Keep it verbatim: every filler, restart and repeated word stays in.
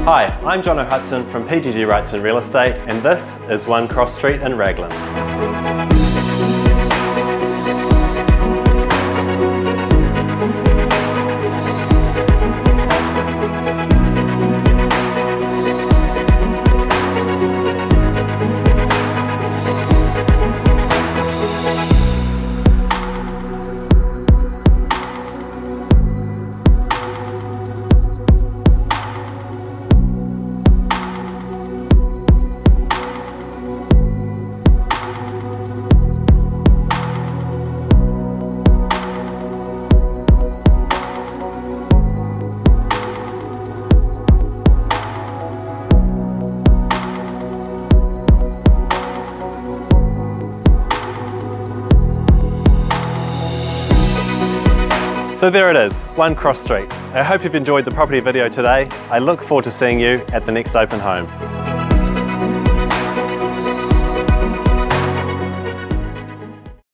Hi, I'm John O'Hudson from P G G Wrightson Real Estate, and this is One Cross Street in Raglan. So there it is, One Cross Street. I hope you've enjoyed the property video today. I look forward to seeing you at the next open home.